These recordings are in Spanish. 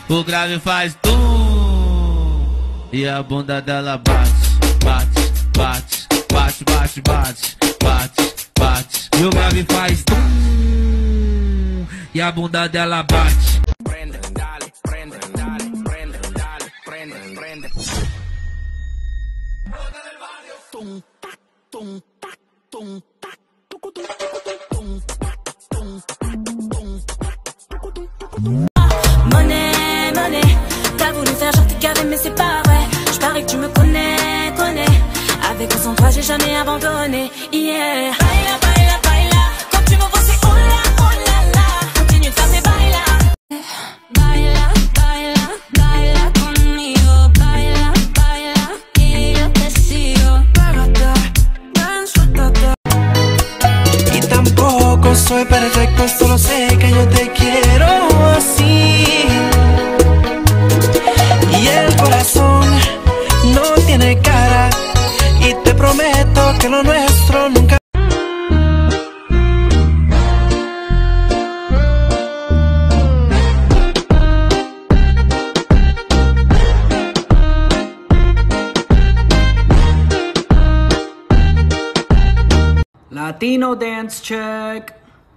O grave faz tum e a bunda dela bate, bate, bate, bate, bate, bate, bate, bate. E o grave faz tum e a bunda dela bate. Prende, dale, prende, dale, prende, dale, prende, prende. Tum, tac, tum, tac, tum, tac, tum, tac, tum, tac, tum, tac, tum, tac. Monnaie, monnaie, t'as voulu faire genre t'es carré mais c'est pas vrai. J'parie que tu me connais, connais. Avec ou sans toi j'ai jamais abandonné. Yeah. Baila, baila, baila. Quand tu me vois c'est oh la la. Continue de faire tes baila. Baila, baila, baila conmigo. Baila, baila y yo te sigo. Pégate, ven, suéltate. Y tampoco soy perfecto, solo sé que yo te quiero así. Y el corazón no tiene cara. Y te prometo que lo nuestro nunca. Latino dance check.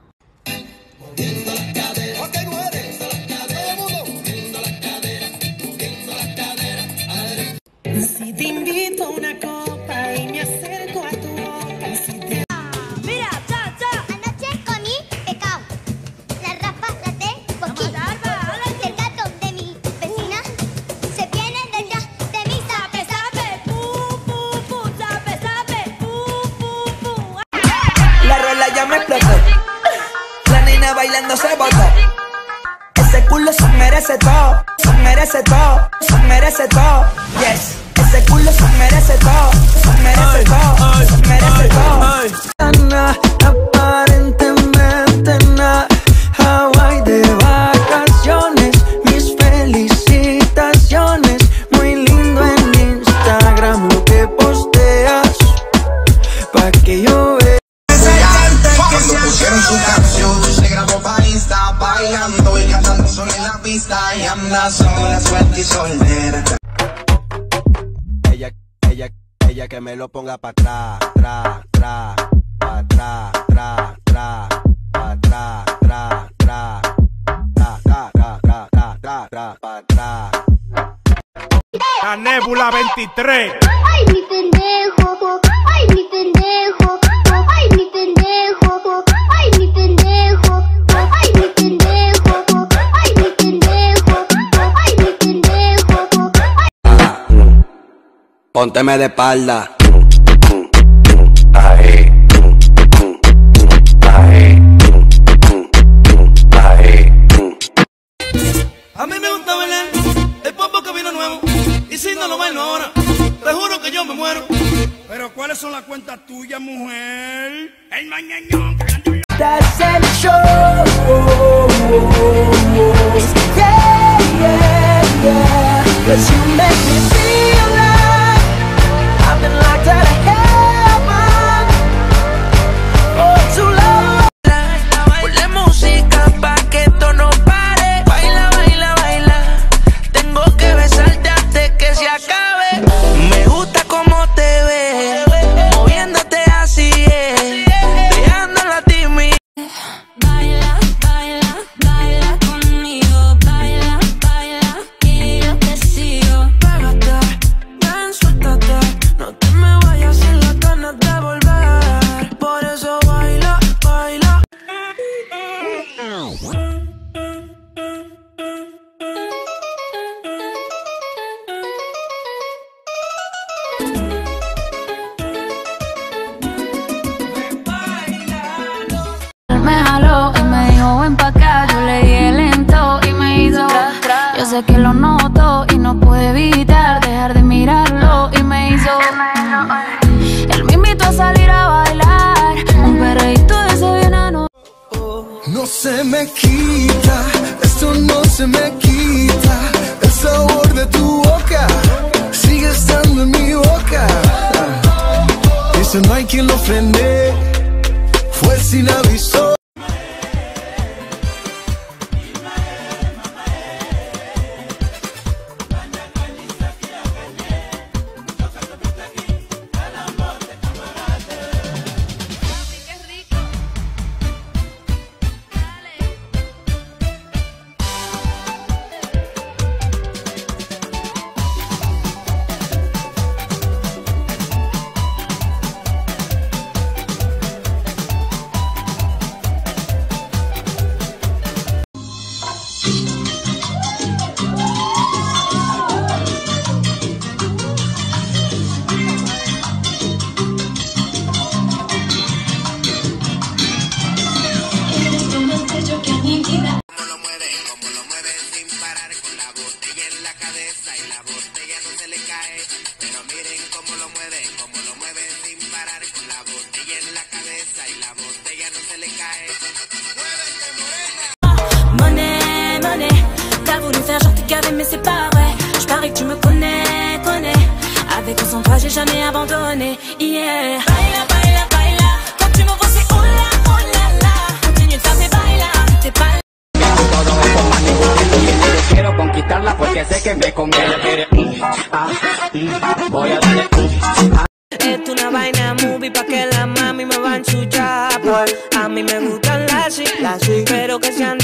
Si te invito a una copa y me acerco a tu boca, si te... Mira, cha, cha. Anoche comí pecado. La rapa la tengo aquí. El gato de mi vecina se viene detrás de mí. Sabe, sabe, pu, pu, pu. Sabe, sabe, pu, pu, pu. La rola ya me explotó. La nena bailando se botó. Ese culo se merece todo. Se merece todo. Se merece todo. Yes. Ese culo se merece todo. Se merece todo. Se merece todo. Aparentemente nada. Hawaii de vacaciones. Mis felicitaciones. Muy lindo en Instagram lo que posteas. Pa' que yo vea. Cuando pusieron su canción, se grabó pa' Insta, bailando y cantando solo en la pista. Y anda sola, suelta y soltera. Ella que me lo ponga pa' atrás, tra, tra, pa' atrás, tra, tra, pa' atrás, tra, tra, tra, tra, tra, tra, tra, tra, tra, pa' atrás. La Nebula 23. Ay, mi pendejo. Ay, mi pendejo. Ay, mi pendejo. Ay, mi pendejo. Ay, mi pendejo. Ay, mi pendejo. Ay, mi pendejo. Pónteme de espalda. A mí me gusta bailar el popo que vino nuevo. Y si no lo bailo ahora, te juro que yo me muero. Pero ¿cuáles son las cuentas tuyas, mujer? El mañañón. That's el show. Yeah, yeah, yeah. 'Cause you make me feel like I've been locked out of heaven for too long. Ponle música pa' que esto no pare. Baila, baila, baila. Tengo que besarte antes que se acabe. Me gusta cómo te ves, moviéndote así es, dejando la timidez. Baila, baila, baila conmigo. Baila, baila y yo te sigo. Pégate, ven, suéltate. No te me vayas sin las ganas de volver. Por eso baila, baila. Me jaló y me dijo ven pa' acá. Yo le dije lento y me hizo. Yo sé que lo noto y no pude evitar dejar de mirarlo y me hizo. Él me invitó a salir a bailar un perreíto de ese verano. No se me quita, esto no se me quita. El sabor de tu boca sigue estando en mi boca. Eso no hay quien lo frene, fue sin aviso. cabeza y la botella no se le cae. Pero miren cómo lo mueve sin parar. Con la botella en la cabeza y la botella no se le cae. ¡Muévete, morena! Monnaie, monnaie, t'as voulu faire genre t'es gavé mais c'est pas vrai. Je parie que tu me connais, connais. Avec ou sans toi j'ai jamais abandonné. Yeah. Baila, baila, baila. Quand tu me vois c'est oh la la. Continue de faire tes bailas, t'es pas là. Quiero conquistarla porque sé que me conviene. Voy a darle. Es una vaina movie pa' que la mami me va a enchuchar. A mí me gustan las sí, pero que sean